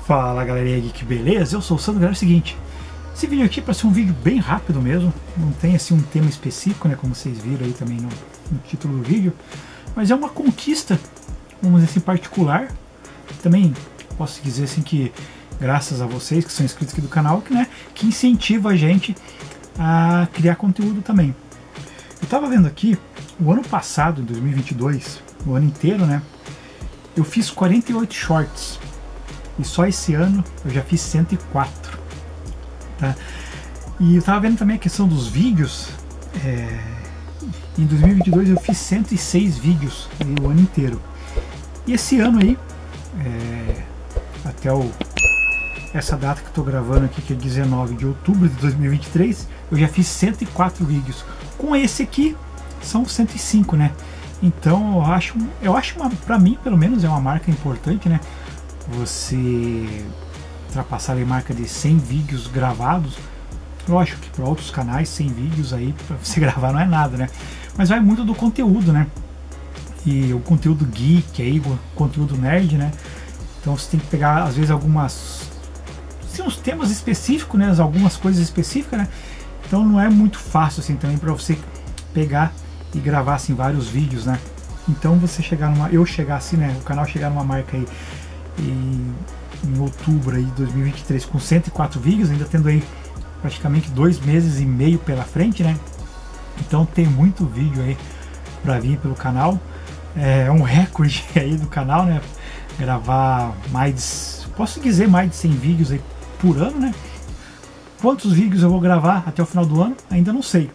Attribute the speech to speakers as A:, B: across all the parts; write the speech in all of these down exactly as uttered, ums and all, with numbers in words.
A: Fala galerinha geek, beleza? Eu sou o Sandro. Galera, é o seguinte, esse vídeo aqui é para ser um vídeo bem rápido mesmo, não tem assim um tema específico, né, como vocês viram aí também no, no título do vídeo, mas é uma conquista, vamos dizer assim, particular. Também posso dizer assim que graças a vocês que são inscritos aqui do canal, que, né, que incentiva a gente a criar conteúdo também. Eu tava vendo aqui, o ano passado, dois mil e vinte e dois, o ano inteiro, né, eu fiz quarenta e oito shorts. E só esse ano eu já fiz cento e quatro, tá? E eu tava vendo também a questão dos vídeos. É... Em dois mil e vinte e dois eu fiz cento e seis vídeos aí, o ano inteiro. E esse ano aí, é... até o... essa data que eu tô gravando aqui, que é dezenove de outubro de dois mil e vinte e três, eu já fiz cento e quatro vídeos. Com esse aqui são cento e cinco, né? Então eu acho, eu acho uma, pra mim pelo menos é uma marca importante, né? Você ultrapassar a marca de cem vídeos gravados. Lógico que para outros canais cem vídeos aí para você gravar não é nada, né? Mas vai muito do conteúdo, né? E o conteúdo geek aí, o conteúdo nerd, né? Então você tem que pegar às vezes algumas, tem uns temas específicos, né? Algumas coisas específicas, né? Então não é muito fácil assim também para você pegar e gravar assim vários vídeos, né? Então você chegar numa, eu chegar assim, né? O canal chegar numa marca aí em, em outubro aí de dois mil e vinte e três com cento e quatro vídeos, ainda tendo aí praticamente dois meses e meio pela frente, né? Então tem muito vídeo aí para vir pelo canal. É um recorde aí do canal, né? Gravar mais, posso dizer, mais de cem vídeos aí por ano, né? Quantos vídeos eu vou gravar até o final do ano? Ainda não sei.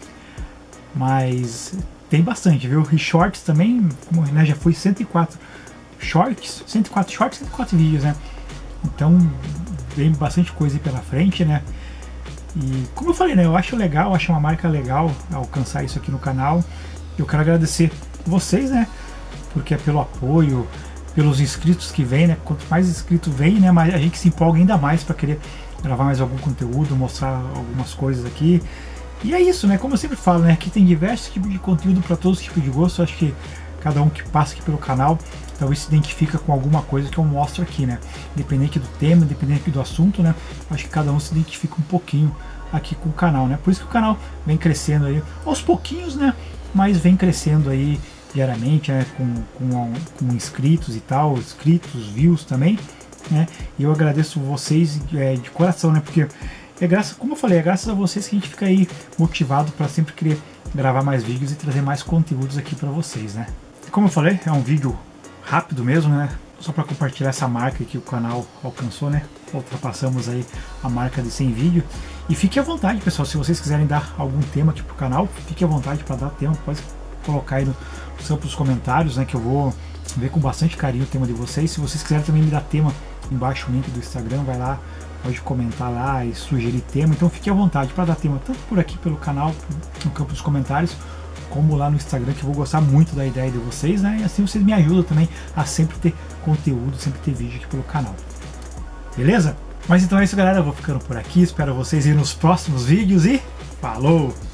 A: Mas tem bastante, viu? E shorts também, como, né, já foi cento e quatro shorts, cento e quatro shorts, cento e quatro vídeos, né? Então vem bastante coisa aí pela frente, né? E como eu falei, né, eu acho legal, eu acho uma marca legal alcançar isso aqui no canal. Eu quero agradecer vocês, né? Porque é pelo apoio, pelos inscritos que vem, né? Quanto mais inscritos vem, né, mais a gente se empolga ainda mais para querer gravar mais algum conteúdo, mostrar algumas coisas aqui. E é isso, né? Como eu sempre falo, né? Aqui tem diversos tipos de conteúdo para todos os tipos de gosto. Eu acho que cada um que passa aqui pelo canal talvez se identifica com alguma coisa que eu mostro aqui, né? Independente do tema, independente do assunto, né? Acho que cada um se identifica um pouquinho aqui com o canal, né? Por isso que o canal vem crescendo aí aos pouquinhos, né? Mas vem crescendo aí diariamente, né? Com, com, com inscritos e tal, inscritos, views também, né? E eu agradeço vocês é, de coração, né? Porque é graças, como eu falei, é graças a vocês que a gente fica aí motivado para sempre querer gravar mais vídeos e trazer mais conteúdos aqui para vocês, né? Como eu falei, é um vídeo rápido mesmo, né? Só para compartilhar essa marca que o canal alcançou, né? Ultrapassamos aí a marca de cem vídeos. E fique à vontade, pessoal, se vocês quiserem dar algum tema aqui pro canal, fique à vontade para dar tema, pode colocar aí no, nos comentários, né? Que eu vou ver com bastante carinho o tema de vocês. Se vocês quiserem também me dar tema, embaixo o link do Instagram, vai lá, pode comentar lá e sugerir tema. Então fique à vontade para dar tema, tanto por aqui pelo canal, no campo dos comentários, como lá no Instagram, que eu vou gostar muito da ideia de vocês, né? E assim vocês me ajudam também a sempre ter conteúdo, sempre ter vídeo aqui pelo canal. Beleza? Mas então é isso, galera. Eu vou ficando por aqui. Espero vocês aí nos próximos vídeos e falou!